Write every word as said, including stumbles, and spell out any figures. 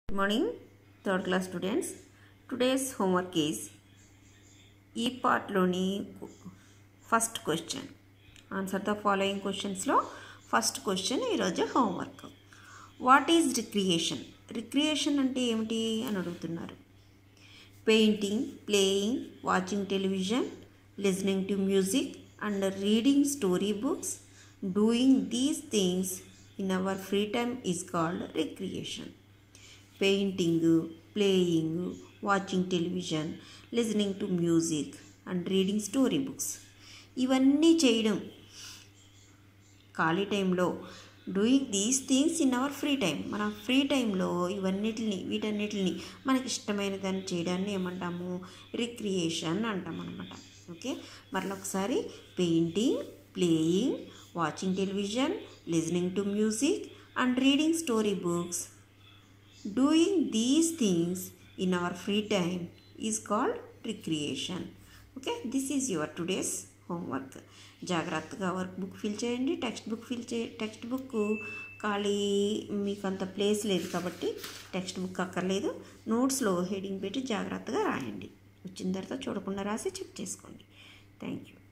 Good morning, third class students. Today's homework is E part loni first question. Answer the following questions lo first question ee roju homework. What is recreation? Recreation ante emti ani adugutunnaru. Painting, playing, watching television, listening to music and reading story books. Doing these things in our free time is called recreation. Painting, playing, watching television, listening to music and reading story books. ఇవన్నీ చేయడం ఖాళీ టైంలో doing these things in our free time. మన free టైంలో ఇవన్నిటిని వీటన్నిటిని మనకి ఇష్టమైన దాన్ని చేయడాన్ని ఏమంటాము? రిక్రియేషన్ అంటాం అనమాట. ఓకే, మరలా ఒకసారి painting, playing, watching television, listening to music and reading story books. Doing these things in our free time is called recreation. Okay, this is your today's homework. జాగ్రత్తగా వర్క్ బుక్ ఫిల్ చేయండి. Textbook fill చే textbook ఖాళీ మీకు అంత place లేదు కాబట్టి text book అక్కర్లేదు. నోట్స్లో heading పెట్టి జాగ్రత్తగా రాయండి. వచ్చిన తర్వాత చూడకుండా రాసి చెక్ చేసుకోండి. Thank you.